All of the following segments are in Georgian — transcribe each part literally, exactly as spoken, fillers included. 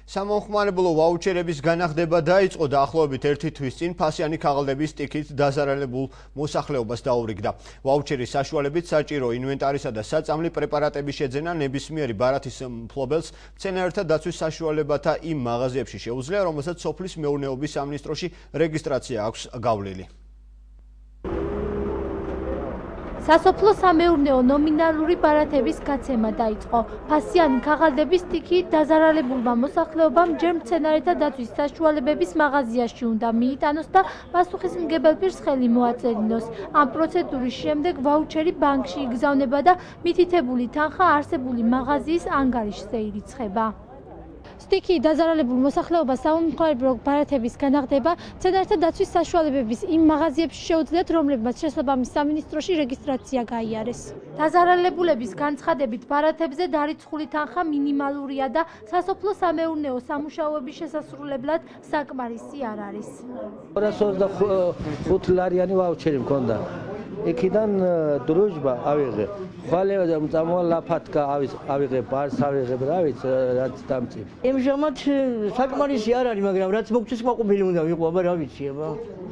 სამომხმარებლო ვაუჩერების განაღდება დაიწყო დაახლოვებით ერთი თვის წინ ფასიანი ქაღალდების სტიქიით დაზარალებულ მოსახლეობას დაურიგდა. ვაუჩერის საშუალებით საჭირო ინვენტარისა და საწამლი პრეპარატების შეძენა ნებისმიერი ბარათის მფლობელს მცენარეთა დაცვის საშუალებათა იმ მაღაზიაში შეუძლია, რომელსაც სოფლის მეურნეობის სამინისტროში რეგისტრაცია აქვს გავლილი. სასოფლო სამეურნეო ნომინალური ბარათების გაცემა დაიწყო. ფასიანი ქაღალდების სტიქიით დაზარალებულმა მოსახლეობამ ჯერ მცენარეთა დაცვის საშუალებების მაღაზიაში უნდა მიიტანოს და პასუხისმგებელ პირს ხელი მოაწერიოს. ამ პროცედურის შემდეგ ვაუჩერი ბანკში იგზავნება და მითითებული თანხა არსებული მაღაზიის ანგარიშზე ირიცხება. სტიქიით დაზარალებულ მოსახლეობას სამომხმარებლო ბარათების განაღდება მცენარეთა დაცვის საშუალებების იმ მაღაზიებში შეუძლიათ, რომლებმაც შესაბამის სამინისტროში რეგისტრაცია გაიარეს. დაზარალებულების განცხადებით ბარათებზე დარიცხული თანხა მინიმალურია და სასოფლო სამეურნეო სამუშაოების შესასრულებლად საკმარისი არ არის. ორას ოცდახუთ ლარიანი ვაუჩერი მქონდა. იქიდან დროჟბა ავიღე. ხვალე წამოვა ლაფათკა ავიღე, ბარს ავიღე, რა ვიცი, რაც დამწიფ. ემჟამად საკმარისი არ არის, მაგრამ რაც მოგწეს მაყობილი უნდა ვიყო, აბა რა ვიცი, აბა.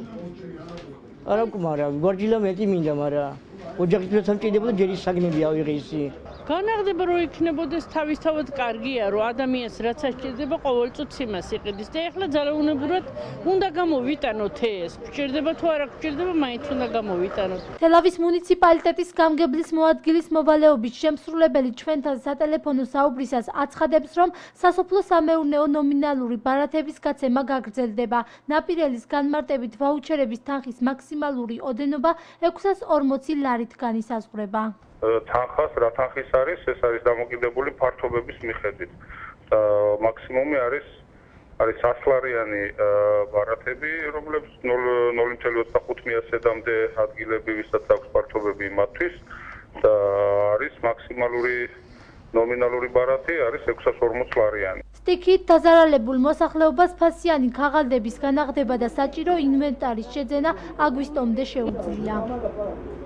არა მკმარა, გვარჯილა მეტი მინდა, მაგრამ ოჯახისთვის სამჭირდებოდა ჯერის საგნები ავიღე ისი. განაღდება რო იქნებოდეს თავისთავად კარგია, რომ ადამიანს რაც ასჭირდება ყოველწუთს იმას იყიდეს და ეხლა ძალაუნებურად უნდა გამოვიტანოთ ეს. გვჭირდება თუ არა გვჭირდება, მაინც უნდა გამოვიტანოთ. თელავის მუნიციპალიტეტის გამგებლის მოადგილის მოვალეობის შემსრულებელი ჩვენთან სატელეფონო საუბრისას აცხადებს, რომ სასოფლო სამეურნეო ნომინალური ბარათების გაცემა გაგრძელდება. ნაპირელის განმარტებით ვაუჩერების თანხის მაქსიმალური ოდენობა ექვსას ორმოცი ლარით განისაზღვრება. თანხას რა თანხის არის, ეს არის დამოკიდებული ფართობების მიხედვით. მაქსიმუმი არის არის ასლარიანი ბარათები, რომლებიც ნული ოცდაოთხ ათასამდე ადგილები, ვისაც აქვს ფართობები იმათთვის და არის მაქსიმალური ნომინალური ბარათი არის ექვსას ორმოც ლარიანი. სტიქიით დაზარალებულ მოსახლეობას ფასიანი ქაღალდების განაღდება და საჭირო ინვენტარის შეძენა აგვისტომდე შეუძლია.